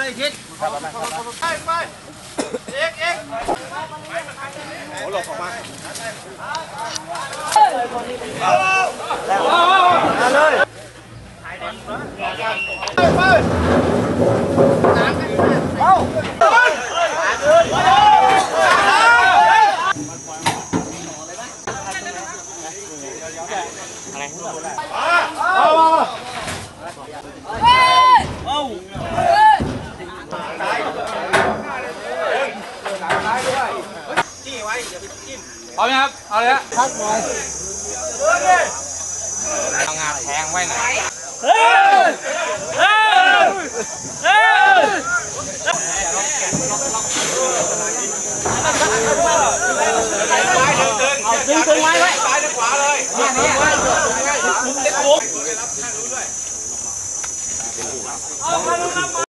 คิดไปเอกโอ้หลบออกมาเลยไปเอาเอาไหมครับเอาเลยฮะทักหน่อยเอางาแทงไว้หน่อยดึงไว้ไว้ซ้ายและขวาเลยเด็กปุ๊บ